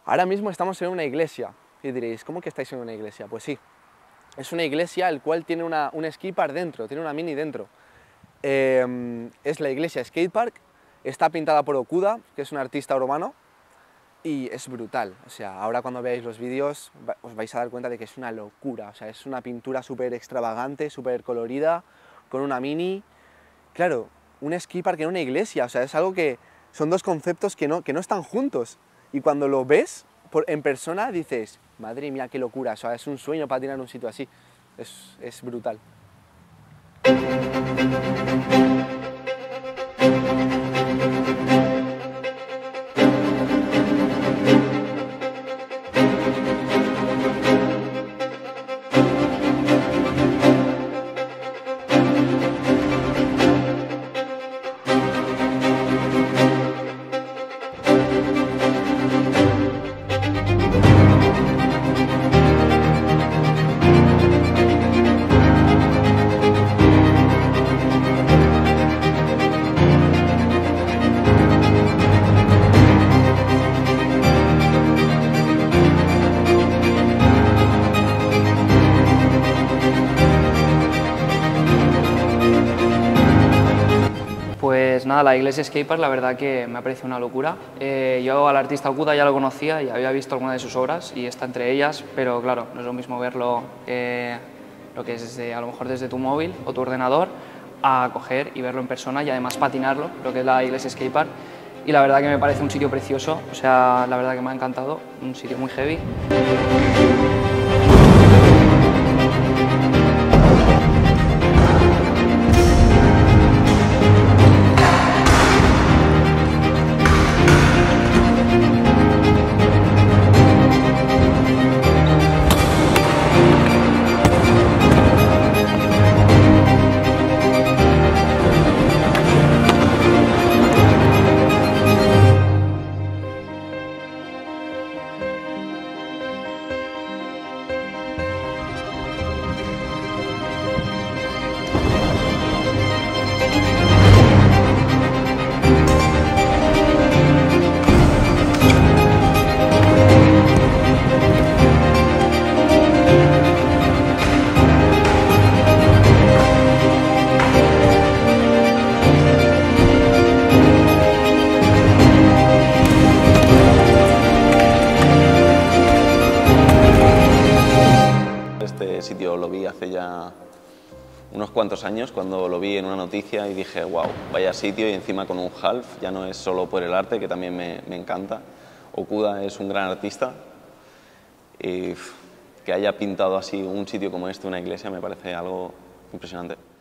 Ahora mismo estamos en una iglesia. Y diréis, ¿cómo que estáis en una iglesia? Pues sí, es una iglesia el cual tiene un skatepark dentro, tiene una mini dentro. Es la iglesia Skatepark, está pintada por Okuda, que es un artista romano, y es brutal. O sea, ahora cuando veáis los vídeos os vais a dar cuenta de que es una locura. O sea, es una pintura súper extravagante, súper colorida, con una mini. Claro, un skatepark en una iglesia, o sea, es algo que son dos conceptos que no están juntos. Y cuando lo ves en persona dices, madre mía, qué locura, o sea, es un sueño patinar en un sitio así. Es brutal. Pues nada, la iglesia Skatepark la verdad que me ha parecido una locura. Yo al artista Okuda ya lo conocía y había visto alguna de sus obras y está entre ellas, pero claro, no es lo mismo verlo lo que es a lo mejor desde tu móvil o tu ordenador a coger y verlo en persona y además patinarlo, lo que es la iglesia Skatepark. Y la verdad que me parece un sitio precioso, o sea, la verdad que me ha encantado, un sitio muy heavy. Este sitio lo vi hace ya unos cuantos años, cuando lo vi en una noticia y dije, wow, vaya sitio, y encima con un half, ya no es solo por el arte, que también me encanta. Okuda es un gran artista y que haya pintado así un sitio como este, una iglesia, me parece algo impresionante.